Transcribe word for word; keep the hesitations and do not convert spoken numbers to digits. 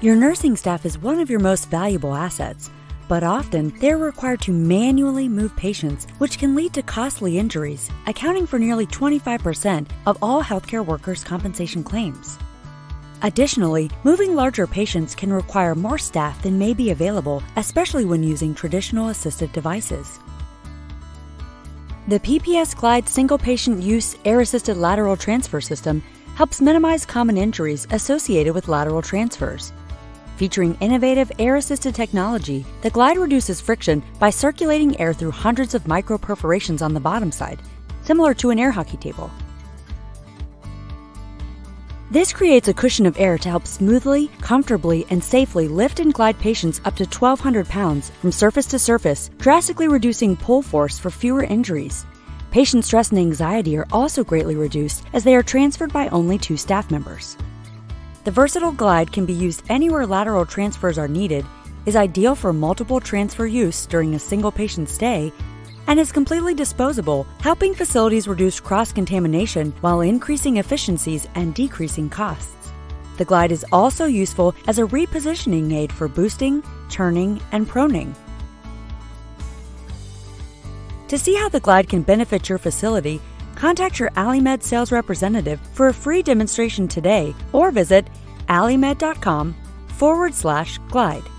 Your nursing staff is one of your most valuable assets, but often they're required to manually move patients, which can lead to costly injuries, accounting for nearly twenty-five percent of all healthcare workers' compensation claims. Additionally, moving larger patients can require more staff than may be available, especially when using traditional assistive devices. The P P S Glide single patient use air-assisted lateral transfer system helps minimize common injuries associated with lateral transfers. Featuring innovative air-assisted technology, the Glide reduces friction by circulating air through hundreds of micro-perforations on the bottom side, similar to an air hockey table. This creates a cushion of air to help smoothly, comfortably, and safely lift and glide patients up to twelve hundred pounds from surface to surface, drastically reducing pull force for fewer injuries. Patient stress and anxiety are also greatly reduced as they are transferred by only two staff members. The versatile Glide can be used anywhere lateral transfers are needed, is ideal for multiple transfer use during a single patient stay, and is completely disposable, helping facilities reduce cross-contamination while increasing efficiencies and decreasing costs. The Glide is also useful as a repositioning aid for boosting, turning, and proning. To see how the Glide can benefit your facility, contact your AliMed sales representative for a free demonstration today or visit alimed.com forward slash glide.